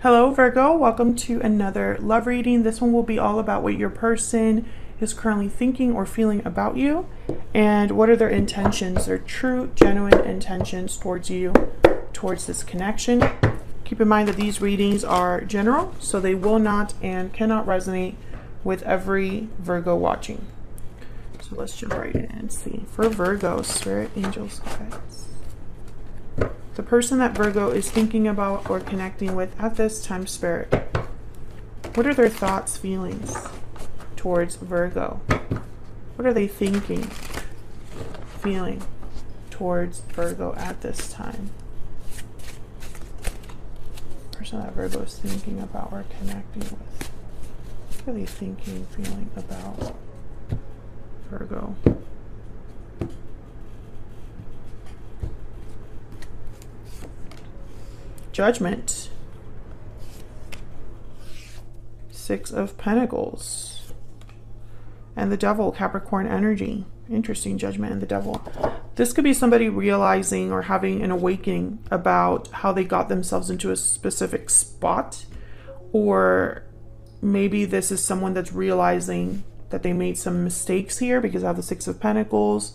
Hello Virgo, welcome to another love reading. This one will be all about what your person is currently thinking or feeling about you and what are their intentions, their true, genuine intentions towards you, towards this connection. Keep in mind that these readings are general, so they will not and cannot resonate with every Virgo watching. So let's jump right in and see. For Virgo, spirit, angels, guides. The person that Virgo is thinking about or connecting with at this time, spirit. What are their thoughts, feelings towards Virgo? What are they thinking, feeling towards Virgo at this time? Person that Virgo is thinking about or connecting with. What are they thinking, feeling about Virgo? Judgment. Six of Pentacles. And the Devil, Capricorn energy. Interesting, Judgment and the Devil. This could be somebody realizing or having an awakening about how they got themselves into a specific spot. Or maybe this is someone that's realizing that they made some mistakes here because I have the Six of Pentacles.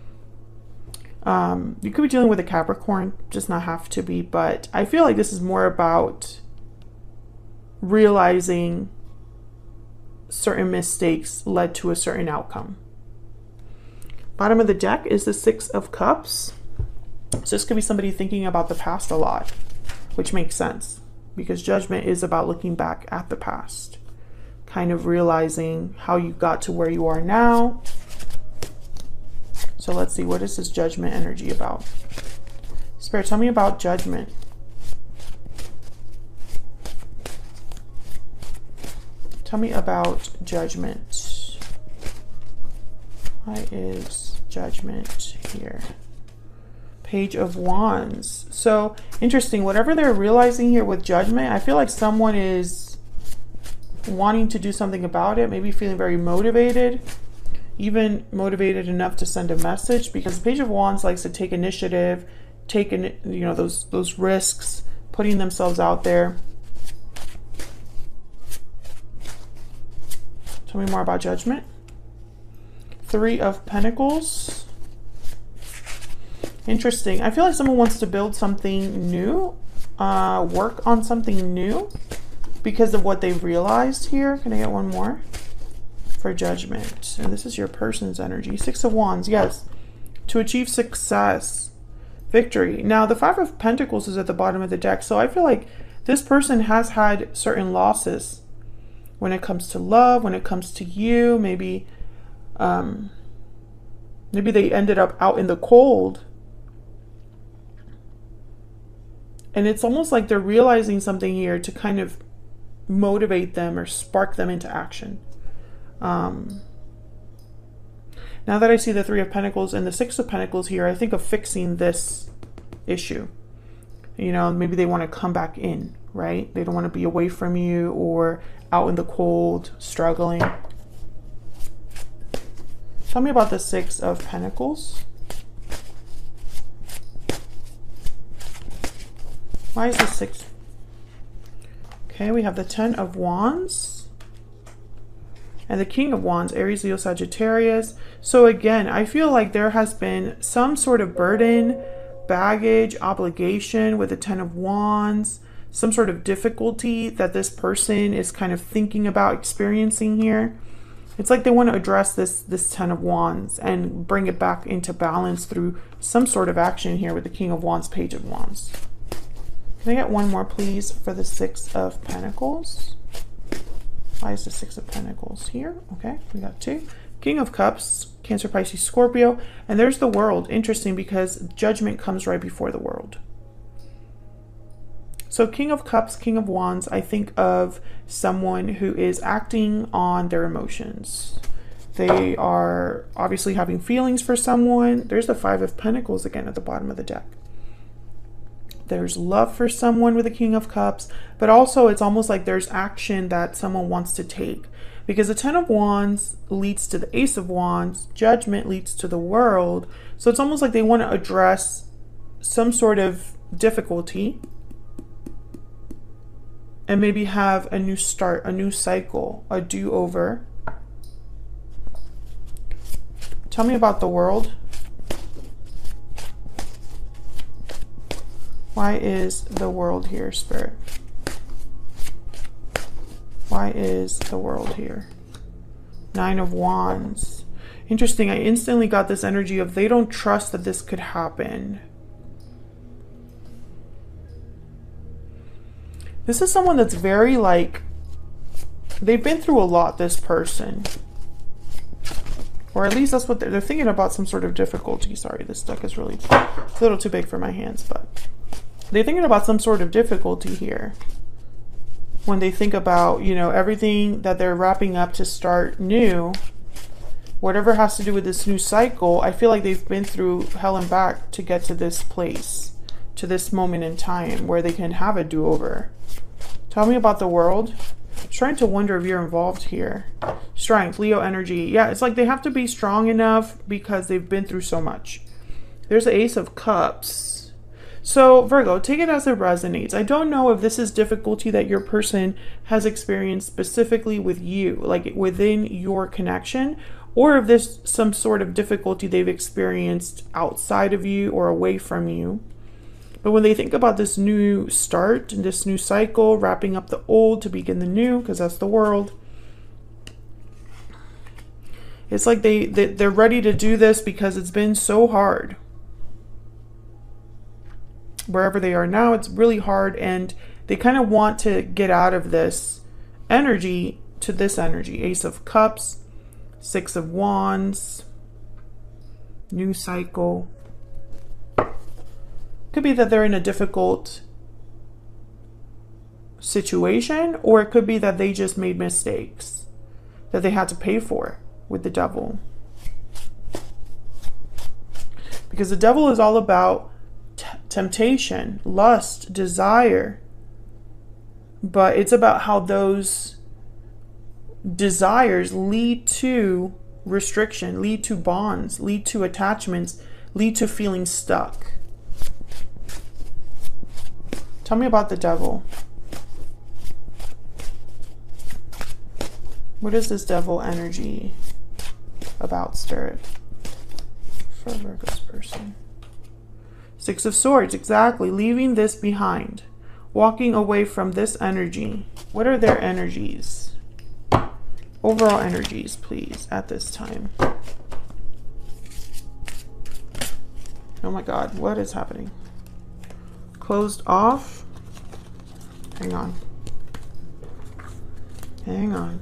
You could be dealing with a Capricorn, just not have to be, but I feel like this is more about realizing certain mistakes led to a certain outcome. Bottom of the deck is the Six of Cups. So this could be somebody thinking about the past a lot, which makes sense because Judgment is about looking back at the past, kind of realizing how you got to where you are now. So let's see, what is this Judgment energy about? Spirit, tell me about Judgment. Tell me about Judgment. Why is Judgment here? Page of Wands. So interesting, whatever they're realizing here with Judgment, I feel like someone is wanting to do something about it, maybe feeling very motivated. Even motivated enough to send a message, because the Page of Wands likes to take initiative, those risks, putting themselves out there. Tell me more about Judgment. Three of Pentacles. Interesting. I feel like someone wants to build something new, work on something new because of what they've realized here. Can I get one more? For Judgment. And this is your person's energy. Six of Wands, yes. To achieve success, victory. Now, the Five of Pentacles is at the bottom of the deck, so I feel like this person has had certain losses when it comes to love, when it comes to you. Maybe they ended up out in the cold. And it's almost like they're realizing something here to kind of motivate them or spark them into action. Now that I see the Three of Pentacles and the Six of Pentacles here, I think of fixing this issue. Maybe they want to come back in, right? They don't want to be away from you or out in the cold, struggling. Tell me about the Six of Pentacles. Why is the Six? Okay, we have the Ten of Wands. And the King of Wands, Aries, Leo, Sagittarius. So again, I feel like there has been some sort of burden, baggage, obligation with the Ten of Wands, some sort of difficulty that this person is kind of thinking about experiencing here. It's like they want to address this Ten of Wands and bring it back into balance through some sort of action here with the King of Wands, Page of Wands. Can I get one more, please, for the Six of Pentacles? Why is the Six of Pentacles here? Okay, we got two. King of Cups, Cancer, Pisces, Scorpio. And there's the World. Interesting because Judgment comes right before the World. So King of Cups, King of Wands, I think of someone who is acting on their emotions. They are obviously having feelings for someone. There's the Five of Pentacles again at the bottom of the deck. There's love for someone with the King of Cups, but also it's almost like there's action that someone wants to take, because the Ten of Wands leads to the Ace of Wands, Judgment leads to the World. So it's almost like they want to address some sort of difficulty and maybe have a new start, a new cycle, a do-over. Tell me about the world. Why is the world here, Spirit? Why is the world here? Nine of Wands. Interesting. I instantly got this energy of they don't trust that this could happen. This is someone that's very like, they've been through a lot, this person. Or at least that's what they're thinking about, some sort of difficulty. Sorry, this deck is really a little too big for my hands, but they're thinking about some sort of difficulty here. When they think about, you know, everything that they're wrapping up to start new, whatever has to do with this new cycle, I feel like they've been through hell and back to get to this place, to this moment in time where they can have a do-over. Tell me about the world. I'm trying to wonder if you're involved here. Strength, Leo energy. Yeah, it's like they have to be strong enough because they've been through so much. There's the Ace of Cups. So Virgo, take it as it resonates. I don't know if this is difficulty that your person has experienced specifically with you, like within your connection, or if there's some sort of difficulty they've experienced outside of you or away from you. But when they think about this new start and this new cycle, wrapping up the old to begin the new, because that's the world, it's like they're ready to do this because it's been so hard. Wherever they are now, it's really hard, and they kind of want to get out of this energy to this energy. Ace of Cups, Six of Wands, new cycle. Could be that they're in a difficult situation, or it could be that they just made mistakes that they had to pay for with the Devil. Because the Devil is all about temptation, lust, desire, but it's about how those desires lead to restriction, lead to bonds, lead to attachments, lead to feeling stuck. Tell me about the Devil. What is this Devil energy about, Spirit, for Virgo's person? Six of Swords, exactly. Leaving this behind. Walking away from this energy. What are their energies? Overall energies, please, at this time. Oh my God, what is happening? Closed off. Hang on. Hang on.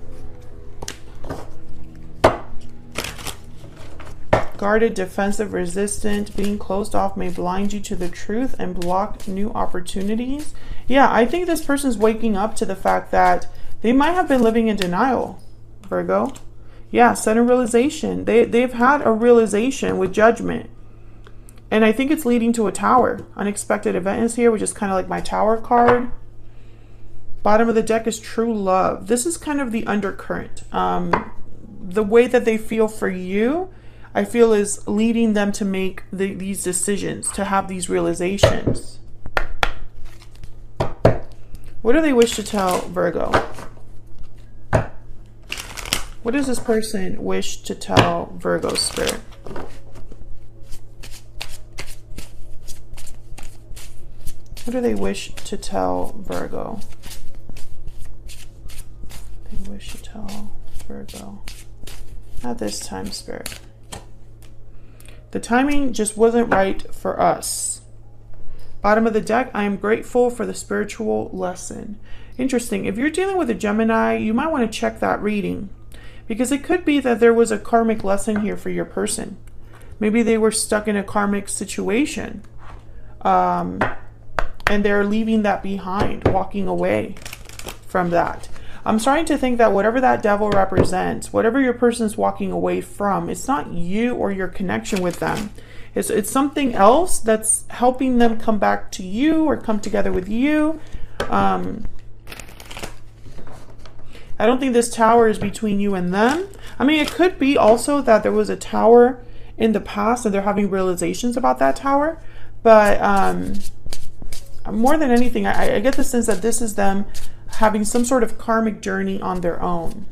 Guarded, defensive, resistant, being closed off may blind you to the truth and block new opportunities. Yeah, I think this person's waking up to the fact that they might have been living in denial, Virgo. Yeah, sudden realization. They've had a realization with Judgment. And I think it's leading to a Tower. Unexpected event is here, which is kind of like my Tower card. Bottom of the deck is true love. This is kind of the undercurrent. The way that they feel for you, I feel, is leading them to make these decisions, to have these realizations. What do they wish to tell Virgo? What does this person wish to tell Virgo, Spirit? What do they wish to tell Virgo? They wish to tell Virgo at this time, Spirit. The timing just wasn't right for us. Bottom of the deck, I am grateful for the spiritual lesson. Interesting. If you're dealing with a Gemini, you might want to check that reading, because it could be that there was a karmic lesson here for your person. Maybe they were stuck in a karmic situation, and they're leaving that behind, walking away from that. I'm starting to think that whatever that Devil represents, whatever your person's walking away from, it's not you or your connection with them. It's something else that's helping them come back to you or come together with you. I don't think this Tower is between you and them. I mean, it could be also that there was a Tower in the past and they're having realizations about that Tower. But more than anything, I get the sense that this is them having some sort of karmic journey on their own.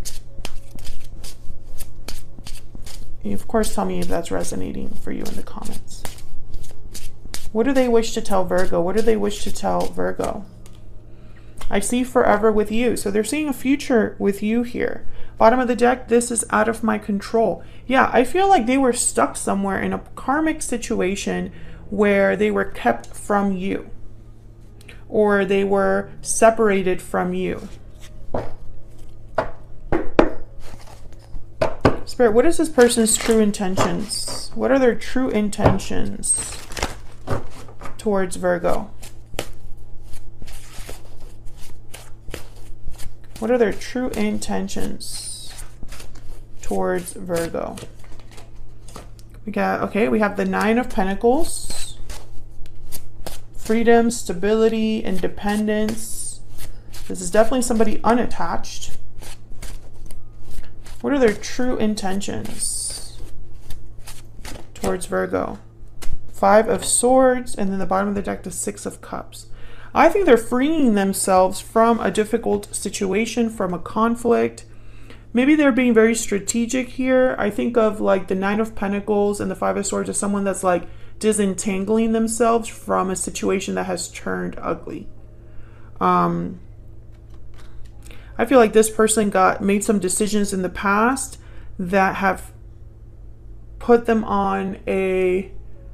You, of course, tell me if that's resonating for you in the comments. What do they wish to tell Virgo? What do they wish to tell Virgo? I see forever with you. So they're seeing a future with you here. Bottom of the deck, this is out of my control. Yeah, I feel like they were stuck somewhere in a karmic situation where they were kept from you, or they were separated from you. Spirit, what is this person's true intentions? What are their true intentions towards Virgo? What are their true intentions towards Virgo? We got, okay, we have the Nine of Pentacles. Freedom, stability, independence. This is definitely somebody unattached. What are their true intentions towards Virgo? Five of Swords, and then the bottom of the deck, the Six of Cups. I think they're freeing themselves from a difficult situation, from a conflict. Maybe they're being very strategic here. I think of like the Nine of Pentacles and the Five of Swords as someone that's like disentangling themselves from a situation that has turned ugly. I feel like this person made some decisions in the past that have put them on a...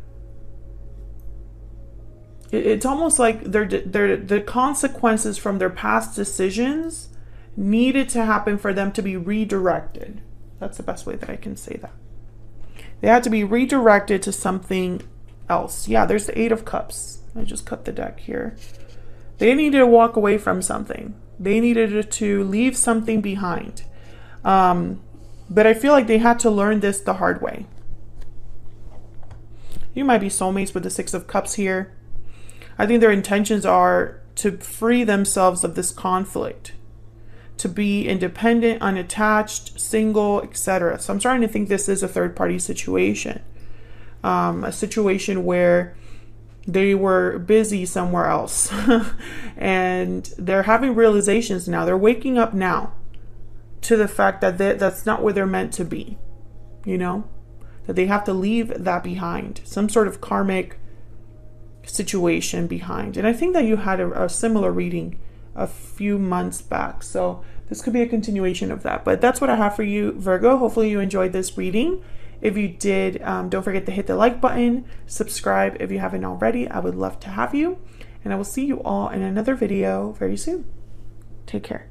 It's almost like the consequences from their past decisions needed to happen for them to be redirected. That's the best way that I can say that. They had to be redirected to something else. Yeah, there's the Eight of Cups. I just cut the deck here. They needed to walk away from something. They needed to leave something behind. But I feel like they had to learn this the hard way. You might be soulmates with the Six of Cups here. I think their intentions are to free themselves of this conflict, to be independent, unattached, single, etc. So I'm starting to think this is a third-party situation, a situation where they were busy somewhere else and they're having realizations now. They're waking up now to the fact that that's not where they're meant to be, you know, that they have to leave that behind, some sort of karmic situation behind. And I think that you had a similar reading a few months back, so this could be a continuation of that. But that's what I have for you, Virgo. Hopefully you enjoyed this reading. If you did, don't forget to hit the like button, subscribe if you haven't already. I would love to have you, and I will see you all in another video very soon. Take care.